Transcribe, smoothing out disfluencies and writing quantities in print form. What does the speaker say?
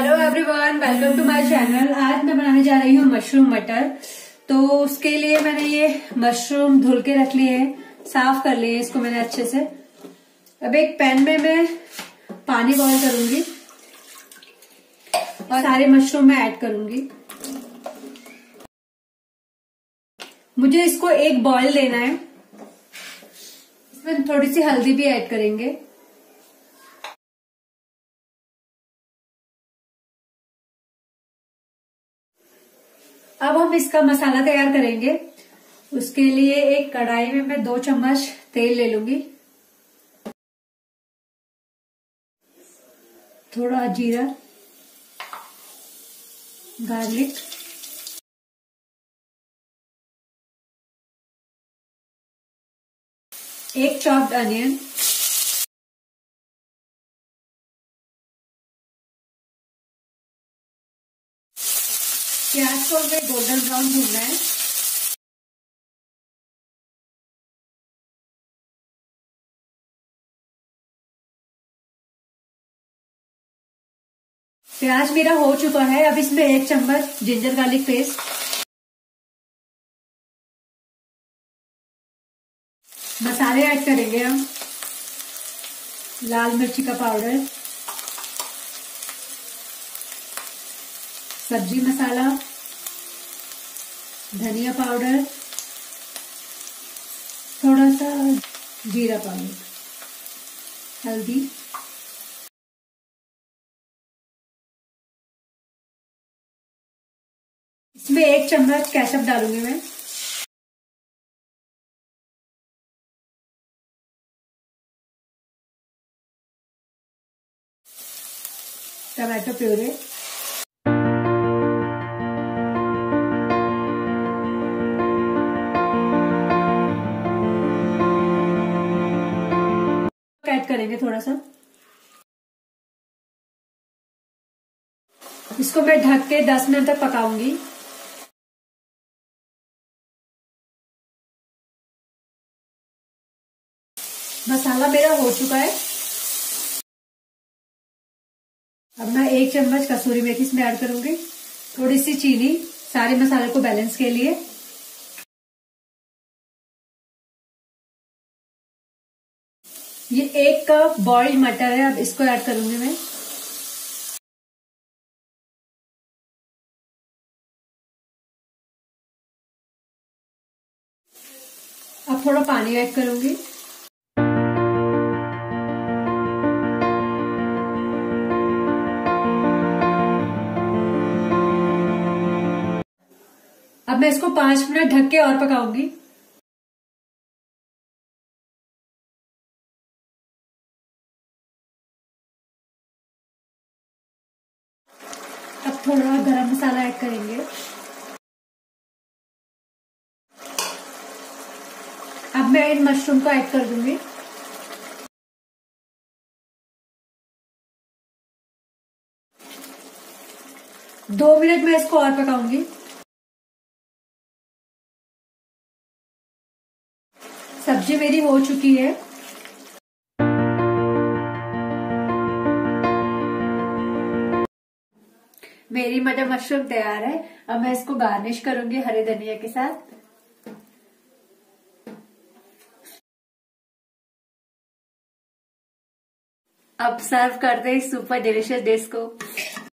Hello everyone, welcome to my channel. आज मैं बनाने जा रही हूँ मशरूम मटर। तो उसके लिए मैंने ये मशरूम धुल के रख लिए हैं, साफ कर लिए इसको मैंने अच्छे से। अब एक पैन में मैं पानी बॉईल करूंगी और सारे मशरूम में ऐड करूंगी। मुझे इसको एक बॉईल देना है। इसमें थोड़ी सी हल्दी भी ऐड करेंगे। अब हम इसका मसाला तैयार करेंगे। उसके लिए एक कढ़ाई में मैं 2 चम्मच तेल ले लूंगी, थोड़ा जीरा, गार्लिक, एक चॉप्ड अनियन, प्याज को हमें गोल्डन ब्राउन भूनना है। प्याज मेरा हो चुका है। अब इसमें 1 चम्मच जिंजर गार्लिक पेस्ट, मसाले ऐड करेंगे हम। लाल मिर्ची का पाउडर, सब्जी मसाला, धनिया पाउडर, थोड़ा सा जीरा पाउडर, हल्दी, इसमें 1 चम्मच केचप डालूंगी मैं। टमाटो प्यूरे, ऐड करेंगे थोड़ा सा। इसको मैं ढक के 10 मिनट तक पकाऊंगी। मसाला मेरा हो चुका है। अब मैं 1 चम्मच कसूरी मेथी इसमें ऐड करूंगी, थोड़ी सी चीनी, सारे मसाले को बैलेंस के लिए। ये 1 कप बॉइल्ड मटर है, अब इसको ऐड करूंगी मैं। अब थोड़ा पानी ऐड करूंगी। अब मैं इसको 5 मिनट ढक के और पकाऊंगी। अब थोड़ा गरम मसाला ऐड करेंगे। अब मैं इन मशरूम को ऐड कर दूंगी। दो मिनट में इसको और पकाऊंगी। सब्जी मेरी हो चुकी है। मेरी मटर मशरूम तैयार है। अब मैं इसको गार्निश करूंगी हरे धनिया के साथ। अब सर्व करते हैं इस सुपर डिलीशियस डिश को।